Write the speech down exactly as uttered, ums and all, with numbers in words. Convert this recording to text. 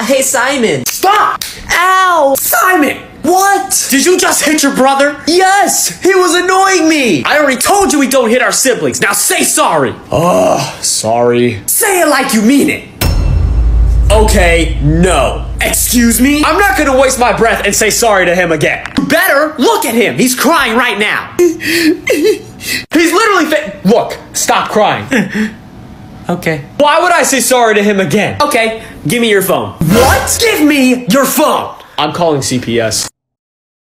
Hey, Simon. Stop! Ow! Simon! What? Did you just hit your brother? Yes! He was annoying me! I already told you we don't hit our siblings. Now say sorry. Oh, sorry. Say it like you mean it. Okay, no. Excuse me? I'm not gonna waste my breath and say sorry to him again. You better look at him. He's crying right now. He's literally fa- Look, stop crying. Okay. Why would I say sorry to him again? Okay, give me your phone. What? Give me your phone. I'm calling C P S.